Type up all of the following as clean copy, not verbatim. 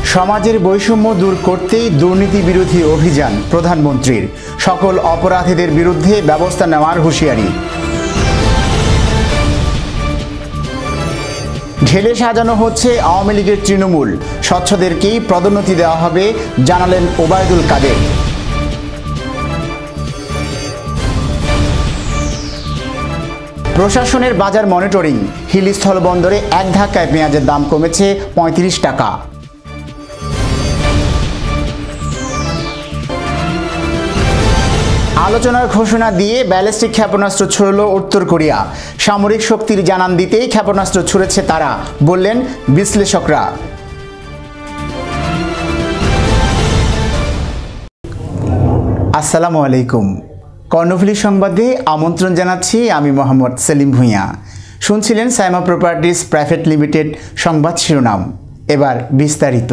সমাজের বৈষম্য দূর করতেই দুর্নীতি বিরোধী অভিযান প্রধানমন্ত্রীর, সকল অপরাধীদের বিরুদ্ধে ব্যবস্থা নেওয়ার হুঁশিয়ারি। ঢেলে সাজানো হচ্ছে আওয়ামী লীগের তৃণমূল, স্বচ্ছদেরকেই পদোন্নতি দেওয়া হবে জানালেন ওবায়দুল কাদের। প্রশাসনের বাজার মনিটরিং, হিলি স্থলবন্দরে এক ধাক্কায় পেঁয়াজের দাম কমেছে ৩৫ টাকা। আলোচনার ঘোষণা দিয়ে ব্যালিস্টিক ক্ষেপণাস্ত্র ছুড়ল উত্তর কোরিয়া। সামরিক শক্তির জানান দিতেই ক্ষেপণাস্ত্র ছুড়েছে তারা, বললেন বিশ্লেষকরা। আসসালামু আলাইকুম। কর্ণফুলী সংবাদে আমন্ত্রণ জানাচ্ছি, আমি মোহাম্মদ সেলিম ভূঁইয়া। শুনছিলেন সাইমা প্রপার্টিজ প্রাইভেট লিমিটেড সংবাদ শিরোনাম, এবার বিস্তারিত।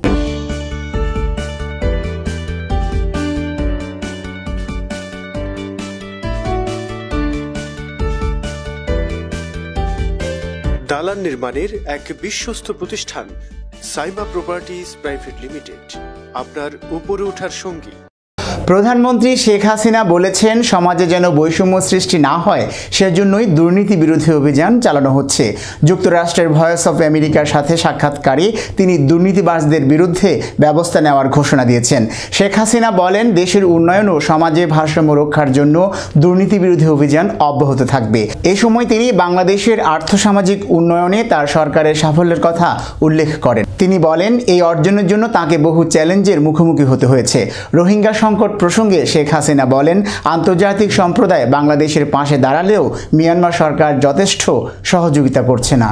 দালান নির্মাণের এক বিশ্বস্ত প্রতিষ্ঠান সাইমা প্রপার্টিজ প্রাইভেট লিমিটেড, আপনার উপরে ওঠার সঙ্গী। প্রধানমন্ত্রী শেখ হাসিনা বলেছেন, সমাজে যেন বৈষম্য সৃষ্টি না হয় সেজন্যই দুর্নীতি বিরোধী অভিযান চালানো হচ্ছে। যুক্তরাষ্ট্রের ভয়েস অফ আমেরিকার সাথে সাক্ষাৎকারে তিনি দুর্নীতিবাজদের বিরুদ্ধে ব্যবস্থা নেওয়ার ঘোষণা দিয়েছেন। শেখ হাসিনা বলেন, দেশের উন্নয়ন ও সমাজে ভারসাম্য রক্ষার জন্য দুর্নীতি বিরোধী অভিযান অব্যাহত থাকবে। এ সময় তিনি বাংলাদেশের আর্থসামাজিক উন্নয়নে তার সরকারের সাফল্যের কথা উল্লেখ করেন। তিনি বলেন, এই অর্জনের জন্য তাকে বহু চ্যালেঞ্জের মুখোমুখি হতে হয়েছে। রোহিঙ্গা সংকট প্রসঙ্গে শেখ হাসিনা বলেন, আন্তর্জাতিক সম্প্রদায় বাংলাদেশের পাশে দাঁড়ালেও মিয়ানমার সরকার যথেষ্ট সহযোগিতা করছে না।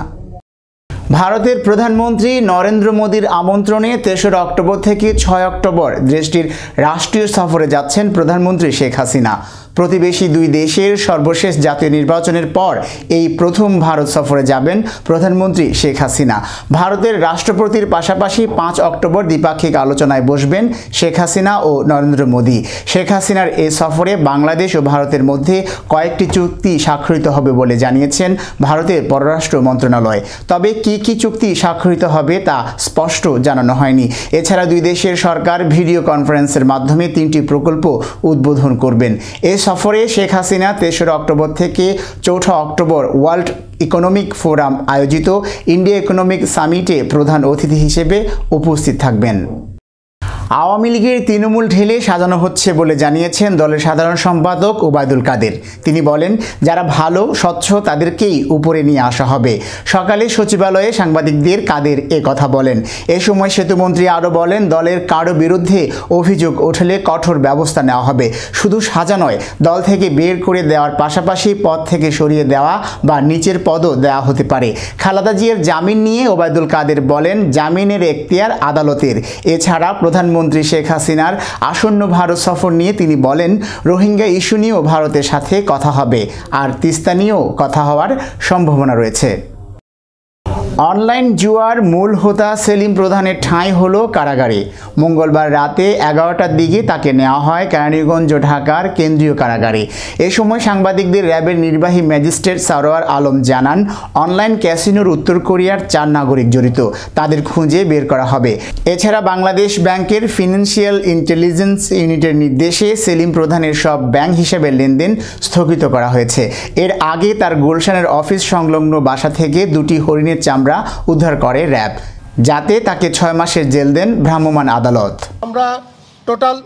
ভারতের প্রধানমন্ত্রী নরেন্দ্র মোদীর আমন্ত্রণে ৩রা অক্টোবর থেকে ৬ অক্টোবর দেশটির রাষ্ট্রীয় সফরে যাচ্ছেন প্রধানমন্ত্রী শেখ হাসিনা। প্রতিবেশী দুই দেশের সর্বশেষ জাতীয় নির্বাচনের পর এই প্রথম ভারত সফরে যাবেন প্রধানমন্ত্রী শেখ হাসিনা। ভারতের রাষ্ট্রপতির পাশাপাশি ৫ অক্টোবর দ্বিপাক্ষিক আলোচনায় বসবেন শেখ হাসিনা ও নরেন্দ্র মোদী। শেখ হাসিনার এই সফরে বাংলাদেশ ও ভারতের মধ্যে কয়েকটি চুক্তি স্বাক্ষরিত হবে বলে জানিয়েছেন ভারতের পররাষ্ট্র মন্ত্রণালয়। তবে কি কি চুক্তি স্বাক্ষরিত হবে তা স্পষ্ট জানানো হয়নি। এছাড়া দুই দেশের সরকার ভিডিও কনফারেন্সের মাধ্যমে ৩টি প্রকল্প উদ্বোধন করবেন। সফরে শেখ হাসিনা ৩রা অক্টোবর থেকে ৪ঠা অক্টোবর ওয়ার্ল্ড ইকোনমিক ফোরাম আয়োজিত ইন্ডিয়া ইকোনমিক সামিটে প্রধান অতিথি হিসেবে উপস্থিত থাকবেন। আওয়ামী লীগের তৃণমূল ঢেলে সাজানো হচ্ছে বলে জানিয়েছেন দলের সাধারণ সম্পাদক ওবায়দুল কাদের। তিনি বলেন, যারা ভালো স্বচ্ছ তাদেরকেই উপরে নিয়ে আসা হবে। সকালে সচিবালয়ে সাংবাদিকদের কাদের এ কথা বলেন। এ সময় সেতুমন্ত্রী আরও বলেন, দলের কারো বিরুদ্ধে অভিযোগ উঠলে কঠোর ব্যবস্থা নেওয়া হবে। শুধু সাজা নয়, দল থেকে বের করে দেওয়ার পাশাপাশি পদ থেকে সরিয়ে দেওয়া বা নিচের পদও দেওয়া হতে পারে। খালেদা জিয়ার জামিন নিয়ে ওবায়দুল কাদের বলেন, জামিনের এখতিয়ার আদালতের। এছাড়া প্রধানমন্ত্রী শেখ হাসিনার আসন্ন ভারত সফর নিয়ে তিনি বলেন, রোহিঙ্গা ইস্যু নিয়েও ভারতের সাথে কথা হবে, আর তিস্তা নিয়েও কথা হওয়ার সম্ভাবনা রয়েছে। অনলাইন জুয়ার মূল হোতা সেলিম প্রধানের ঠাঁই হলো কারাগারে। মঙ্গলবার রাতে 11টার দিকে তাকে নেওয়া হয় কেরানীগঞ্জ ঢাকার কেন্দ্রীয় কারাগারে। এ সময় সাংবাদিকদের র্যাবের নির্বাহী ম্যাজিস্ট্রেট সারোয়ার আলম জানান, অনলাইন ক্যাসিনোর উত্তর কোরিয়ার 4 নাগরিক জড়িত, তাদের খুঁজে বের করা হবে। এছাড়া বাংলাদেশ ব্যাংকের ফিনান্সিয়াল ইন্টেলিজেন্স ইউনিটের নির্দেশে সেলিম প্রধানের সব ব্যাংক হিসাবের লেনদেন স্থগিত করা হয়েছে। এর আগে তার গুলশানের অফিস সংলগ্ন বাসা থেকে 2টি হরিণের চামড়া উদ্ধার করে র্যাব, যাতে তাকে 6 মাসের জেল দেন ভ্রাম্যমাণ আদালত। আমরা টোটাল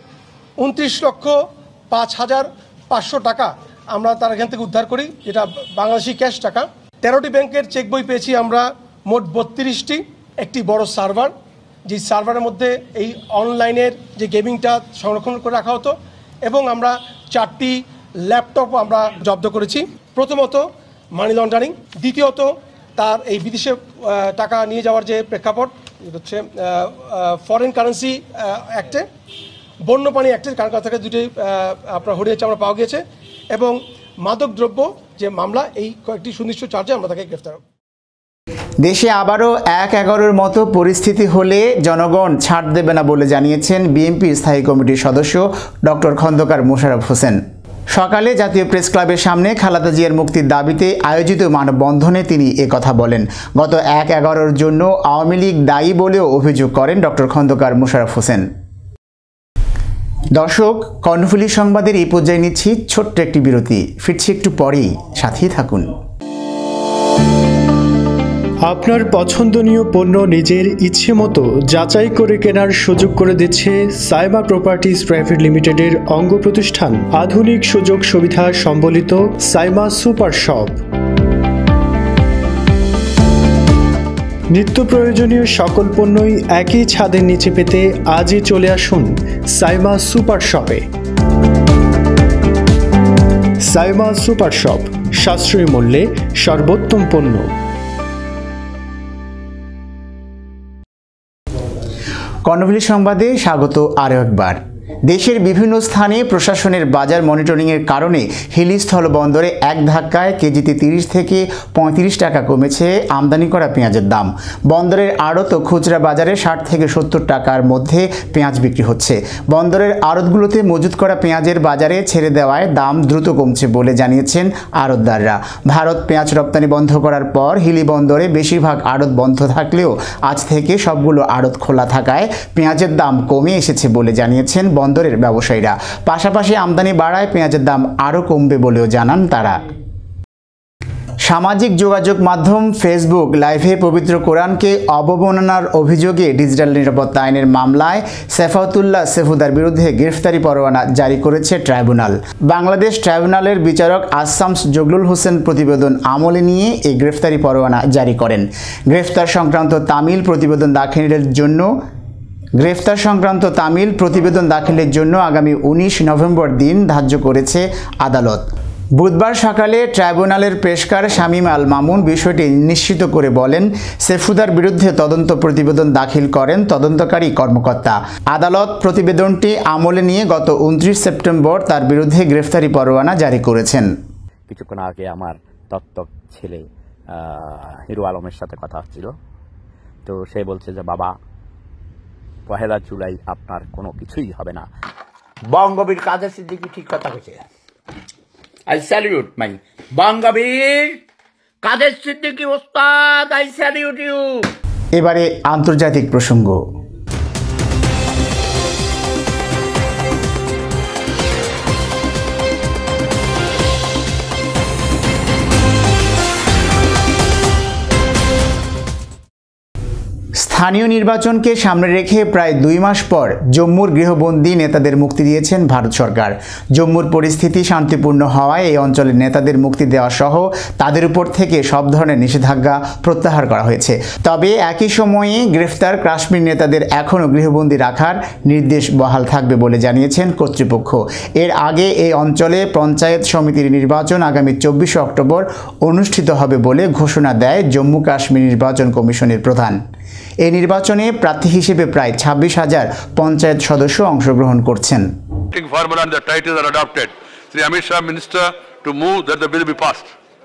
29,05,500 টাকা আমরা তার এখান থেকে উদ্ধার করি, যেটা বাংলাদেশি ক্যাশ টাকা। 13টি ব্যাংকের চেক বই পেয়েছি আমরা মোট 32টি। একটি বড় সার্ভার, যে সার্ভারের মধ্যে এই অনলাইনের যে গেমিংটা সংরক্ষণ করে রাখা হতো, এবং আমরা 4টি ল্যাপটপ আমরা জব্দ করেছি। প্রথমত মানি লন্ডারিং, দ্বিতীয়ত তার এই বিদেশে টাকা নিয়ে যাওয়ার যে প্রেক্ষাপট, হচ্ছে ফরেন কারেন্সি অ্যাক্টে, বন্যপ্রাণী অ্যাক্টের কারণ থেকে 2টি আপনার হরিণের চামড়া পাওয়া গিয়েছে, এবং মাদক দ্রব্য যে মামলা, এই কয়েকটি সুনির্দিষ্ট চার্জে আমরা তাকে গ্রেফতার। দেশে আবারও 1-11-র মতো পরিস্থিতি হলে জনগণ ছাড় দেবে না বলে জানিয়েছেন বিএনপির স্থায়ী কমিটির সদস্য ডক্টর খন্দকার মোশাররফ হোসেন। সকালে জাতীয় প্রেস ক্লাবের সামনে খালেদা জিয়ার মুক্তির দাবিতে আয়োজিত মানববন্ধনে তিনি একথা বলেন। গত ১/১১-র জন্য আওয়ামী লীগ দায়ী বলেও অভিযোগ করেন ডক্টর খন্দকার মোশাররফ হোসেন। দর্শক, কর্ণফুলী সংবাদের এই পর্যায়ে নিচ্ছি ছোট্ট একটি বিরতি। ফিরছি একটু পরেই, সাথেই থাকুন। আপনার পছন্দনীয় পণ্য নিজের ইচ্ছে মতো যাচাই করে কেনার সুযোগ করে দিচ্ছে সাইমা প্রপার্টিজ প্রাইভেট লিমিটেডের অঙ্গ প্রতিষ্ঠান আধুনিক সুযোগ সুবিধা সম্বলিত সাইমা সুপার শপ। নিত্য প্রয়োজনীয় সকল পণ্যই একই ছাদের নিচে পেতে আজই চলে আসুন সাইমা সুপার শপে। সাইমা সুপার শপ, সাশ্রয়ী মূল্যে সর্বোত্তম পণ্য। কর্ণফুলী সংবাদে স্বাগত আরও একবার। দেশের বিভিন্ন স্থানে প্রশাসনের বাজার মনিটরিংয়ের কারণে হিলি স্থলবন্দরে এক ধাক্কায় কেজিতে 30 থেকে 35 টাকা কমেছে আমদানি করা পেঁয়াজের দাম। বন্দরের আড়ত ও খুচরা বাজারে 60 থেকে 70 টাকার মধ্যে পেঁয়াজ বিক্রি হচ্ছে। বন্দরের আড়তগুলোতে মজুত করা পেঁয়াজের বাজারে ছেড়ে দেওয়ায় দাম দ্রুত কমছে বলে জানিয়েছেন আড়তদাররা। ভারত পেঁয়াজ রপ্তানি বন্ধ করার পর হিলি বন্দরে বেশিরভাগ আড়ত বন্ধ থাকলেও আজ থেকে সবগুলো আড়ত খোলা থাকায় পেঁয়াজের দাম কমে এসেছে বলে জানিয়েছেন বন্দরের ব্যবসায়ীরা। পাশাপাশি আমদানি বাড়ায় পেঁয়াজের দাম আরও কমবে বলেও জানান তারা। সামাজিক যোগাযোগ মাধ্যম ফেসবুক লাইভে পবিত্র কোরআনকে অবমাননার অভিযোগে ডিজিটাল নিরাপত্তা আইনের মামলায় সাফাউতুল্লাহ সেফুদার বিরুদ্ধে গ্রেফতারি পরোয়ানা জারি করেছে ট্রাইব্যুনাল। বাংলাদেশ ট্রাইব্যুনালের বিচারক আসামস জগলুল হোসেন প্রতিবেদন আমলে নিয়ে এই গ্রেফতারি পরোয়ানা জারি করেন। গ্রেফতার সংক্রান্ত তামিল প্রতিবেদন দাখিলের জন্য আগামী 19 নভেম্বর দিন ধার্য করেছে আদালত। বুধবার সকালে ট্রাইব্যুনালের পেশকার শামীম আল মামুন বিষয়টি নিশ্চিত করে বলেন, সেফুদার বিরুদ্ধে তদন্ত প্রতিবেদন দাখিল করেন তদন্তকারী কর্মকর্তা। আদালত প্রতিবেদনটি আমলে নিয়ে গত 29 সেপ্টেম্বর তার বিরুদ্ধে গ্রেফতারি পরোয়ানা জারি করেছেন। কিছুক্ষণ আগে আমার দত্তক ছেলে হিরো আলমের সাথে কথা হচ্ছিল। তো সে বলছে যে বাবা, 1 জুলাই আপনার কোনো কিছুই হবে না। বঙ্গবীর কাদের সিদ্দিকী ঠিক কথা কইছে। I salute my Bangabir Kader Siddiqui ওস্তাদ, আই স্যালিউট ইউ। এবারে আন্তর্জাতিক প্রসঙ্গ। স্থানীয় নির্বাচনকে সামনে রেখে প্রায় 2 মাস পর জম্মুর গৃহবন্দী নেতাদের মুক্তি দিয়েছেন ভারত সরকার। জম্মুর পরিস্থিতি শান্তিপূর্ণ হওয়ায় এই অঞ্চলের নেতাদের মুক্তি দেওয়া সহ তাদের উপর থেকে সব ধরনের নিষেধাজ্ঞা প্রত্যাহার করা হয়েছে। তবে একই সময়ে গ্রেফতার কাশ্মীর নেতাদের এখনও গৃহবন্দী রাখার নির্দেশ বহাল থাকবে বলে জানিয়েছেন কর্তৃপক্ষ। এর আগে এই অঞ্চলে পঞ্চায়েত সমিতির নির্বাচন আগামী 24 অক্টোবর অনুষ্ঠিত হবে বলে ঘোষণা দেয় জম্মু কাশ্মীর নির্বাচন কমিশনের প্রধান। এই নির্বাচনে প্রার্থী হিসেবে প্রায় 26,000 পঞ্চায়েত সদস্য অংশগ্রহণ করছেন। Formula and the titles are adopted. Sri Amit Shah, Minister, to move that the bill be passed.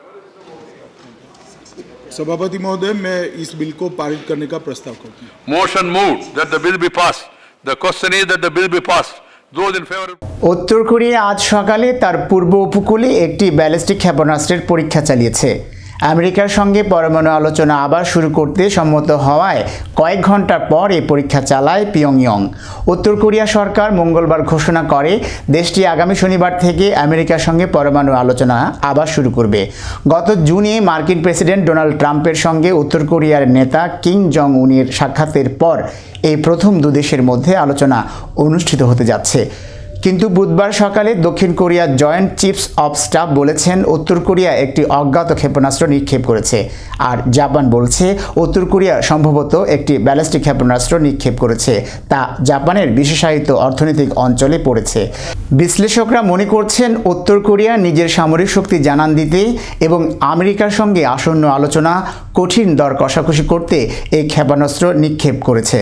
सभापति महोदय, मैं इस बिल को पारित करने का प्रस्ताव करता हूँ। Motion moved that the bill be passed. The question is that the bill be passed. Those in favor. উত্তর কোরিয়া আজ সকালে তার পূর্ব উপকূলে একটি ব্যালিস্টিক ক্ষেপণাস্ত্রের পরীক্ষা চালিয়েছে। আমেরিকার সঙ্গে পরমাণু আলোচনা আবার শুরু করতে সম্মত হওয়ায় কয়েক ঘন্টা পর এই পরীক্ষা চালায় পিয়ংইয়ং। উত্তর কোরিয়া সরকার মঙ্গলবার ঘোষণা করে দেশটি আগামী শনিবার থেকে আমেরিকার সঙ্গে পরমাণু আলোচনা আবার শুরু করবে। গত জুনে মার্কিন প্রেসিডেন্ট ডোনাল্ড ট্রাম্পের সঙ্গে উত্তর কোরিয়ার নেতা কিম জং উনের সাক্ষাতের পর এই প্রথম দুদেশের মধ্যে আলোচনা অনুষ্ঠিত হতে যাচ্ছে। কিন্তু বুধবার সকালে দক্ষিণ কোরিয়ার জয়েন্ট চিফস অব স্টাফ বলেছেন উত্তর কোরিয়া একটি অজ্ঞাত ক্ষেপণাস্ত্র নিক্ষেপ করেছে, আর জাপান বলছে উত্তর কোরিয়া সম্ভবত একটি ব্যালিস্টিক ক্ষেপণাস্ত্র নিক্ষেপ করেছে, তা জাপানের বিশেষায়িত অর্থনৈতিক অঞ্চলে পড়েছে। বিশ্লেষকরা মনে করছেন উত্তর কোরিয়া নিজের সামরিক শক্তি জানান দিতে এবং আমেরিকার সঙ্গে আসন্ন আলোচনা কঠিন দর কষাকষি করতে এই ক্ষেপণাস্ত্র নিক্ষেপ করেছে।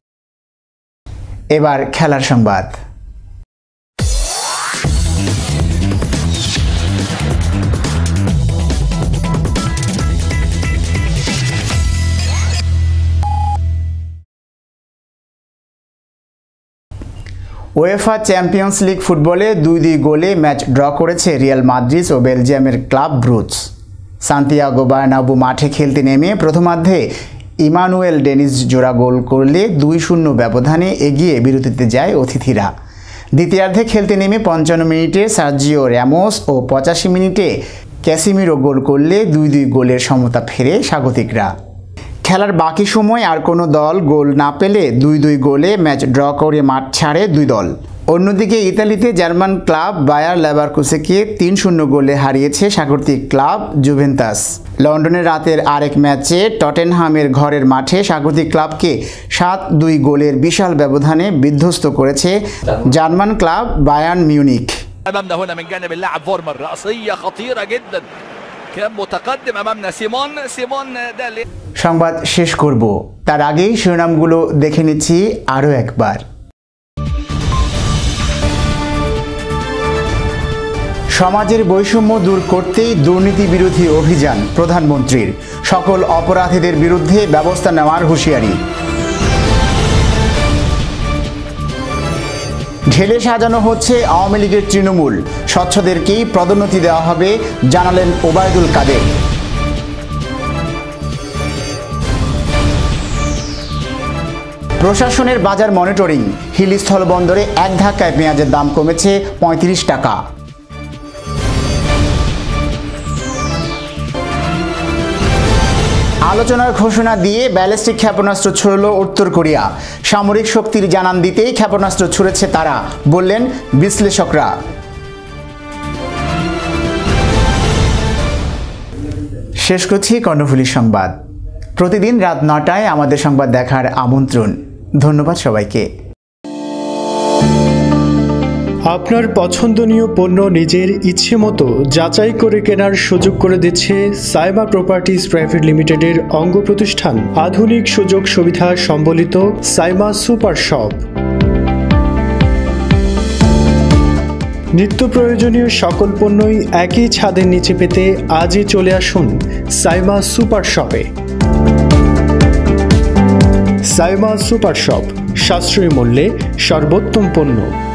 এবার খেলার সংবাদ। উয়েফা চ্যাম্পিয়ন্স লিগ ফুটবলে 2-2 গোলে ম্যাচ ড্র করেছে রিয়াল মাদ্রিদ ও বেলজিয়ামের ক্লাব ব্রুজ। সান্তিয়াগো বার্নাব্যু মাঠে খেলতে নেমে প্রথমার্ধে ইমানুয়েল ডেনিস জোড়া গোল করলে 2-0 ব্যবধানে এগিয়ে বিরতিতে যায় অতিথিরা। দ্বিতীয়ার্ধে খেলতে নেমে 55 মিনিটে সার্জিও র্যামোস ও 85 মিনিটে ক্যাসিমিরো গোল করলে 2-2 গোলের সমতা ফেরে স্বাগতিকরা। খেলার বাকি সময় আর কোনো দল গোল না পেলে 2-2 গোলে ম্যাচ ড্র করে মাঠ ছাড়ে দুই দল। অন্যদিকে ইতালিতে জার্মান ক্লাব বায়ার লেভারকুসেনকে 3-0 গোলে হারিয়েছে স্বাগতিক ক্লাব জুভেন্টাস। লন্ডনের রাতের আরেক ম্যাচে টটেনহামের ঘরের মাঠে স্বাগতিক ক্লাবকে 7-2 গোলের বিশাল ব্যবধানে বিধ্বস্ত করেছে জার্মান ক্লাব বায়ার্ন মিউনিখ। امامنا هنا من جانب اللاعب فورمر رأسية خطيرة جدا كان متقدم امامنا سيمون ده সংবাদ শেষ করব তার আগেই শিরোনামগুলো দেখে নিচ্ছি আরও একবার। সমাজের বৈষম্য দূর করতেই দুর্নীতি বিরোধী অভিযান প্রধানমন্ত্রীর, সকল অপরাধীদের বিরুদ্ধে ব্যবস্থা নেওয়ার হুঁশিয়ারি। ঢেলে সাজানো হচ্ছে আওয়ামী লীগের তৃণমূল, স্বচ্ছদেরকেই পদোন্নতি দেওয়া হবে জানালেন ওবায়দুল কাদের। প্রশাসনের বাজার মনিটরিং, হিলি স্থলবন্দরে এক ধাক্কায় পেঁয়াজের দাম কমেছে 35 টাকা। আলোচনার ঘোষণা দিয়ে ব্যালিস্টিক ক্ষেপণাস্ত্র ছুড়ল উত্তর কোরিয়া। সামরিক শক্তির জানান দিতেই ক্ষেপণাস্ত্র ছুড়েছে তারা, বললেন বিশ্লেষকরা। শেষ করছি কর্ণফুলী সংবাদ। প্রতিদিন রাত 9টায় আমাদের সংবাদ দেখার আমন্ত্রণ। ধন্যবাদ সবাইকে। আপনার পছন্দনীয় পণ্য নিজের ইচ্ছে মতো যাচাই করে কেনার সুযোগ করে দিচ্ছে সাইমা প্রপার্টিজ প্রাইভেট লিমিটেডের অঙ্গ প্রতিষ্ঠান আধুনিক সুযোগ সুবিধা সম্বলিত সাইমা সুপার শপ। নিত্য প্রয়োজনীয় সকল পণ্যই একই ছাদের নিচে পেতে আজই চলে আসুন সাইমা সুপার শপে। সাইমা সুপার শপ, সাশ্রয়ী মূল্যে সর্বোত্তম পণ্য।